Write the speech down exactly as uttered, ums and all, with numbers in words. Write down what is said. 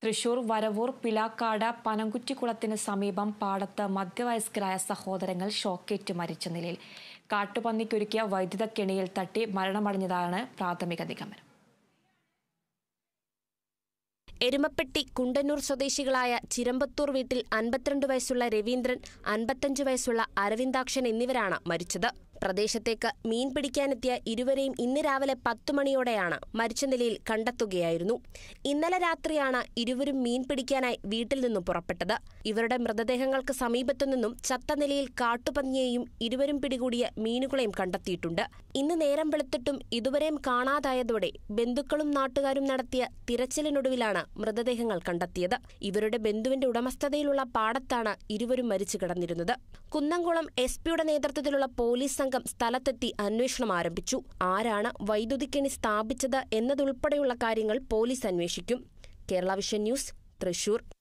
തൃശൂർ വരവൂർ പിലാക്കാട് പനംകുറ്റിക്കുളത്തിന് സമീപം പാടത്ത് മധ്യവയസ്കരായ സഹോദരങ്ങൾ ഷോക്കേറ്റ് മരിച്ച നിലയിൽ. കാട്ടുപന്നിക്കൊരുക്കിയ വൈദ്യുത കെണിയിൽ തട്ടി മരണമടഞ്ഞതാണ് പ്രാഥമിക നിഗമനം. എരുമപ്പെട്ടി കുണ്ടന്നൂർ സ്വദേശികളായ ചിരമ്പത്തൂർ വീട്ടിൽ അൻപത്തിരണ്ട് വയസ്സുള്ള രവീന്ദ്രൻ, അൻപത്തഞ്ച് വയസ്സുള്ള അരവിന്ദാക്ഷൻ എന്നിവരാണ് മരിച്ചത്. പ്രദേശത്തേക്ക് മീൻ പിടിക്കാനെത്തിയ ഇരുവരെയും ഇന്ന് രാവിലെ പത്തു മണിയോടെയാണ് മരിച്ച നിലയിൽ കണ്ടെത്തുകയായിരുന്നു. ഇന്നലെ രാത്രിയാണ് ഇരുവരും മീൻ പിടിക്കാനായി വീട്ടിൽ നിന്നും പുറപ്പെട്ടത്. ഇവരുടെ മൃതദേഹങ്ങൾക്ക് സമീപത്തു നിന്നും ചത്ത നിലയിൽ കാട്ടുപന്നിയെയും ഇരുവരും പിടികൂടിയ മീനുകളെയും കണ്ടെത്തിയിട്ടുണ്ട്. ഇന്ന് നേരം വെളുത്തിട്ടും ഇതുവരെയും കാണാതായതോടെ ബന്ധുക്കളും നാട്ടുകാരും നടത്തിയ തിരച്ചിലിനൊടുവിലാണ് മൃതദേഹങ്ങൾ കണ്ടെത്തിയത്. ഇവരുടെ ബന്ധുവിന്റെ ഉടമസ്ഥതയിലുള്ള പാടത്താണ് ഇരുവരും മരിച്ചു കിടന്നിരുന്നത്. കുന്നംകുളം എസ് പിയുടെ നേതൃത്വത്തിലുള്ള പോലീസ് സംഘം സ്ഥലത്തെത്തി അന്വേഷണം ആരംഭിച്ചു. ആരാണ് വൈദ്യുതിക്കണി സ്ഥാപിച്ചത് എന്നതുൾപ്പെടെയുള്ള കാര്യങ്ങൾ പോലീസ് അന്വേഷിക്കും. Kerala vision news, Thrissur.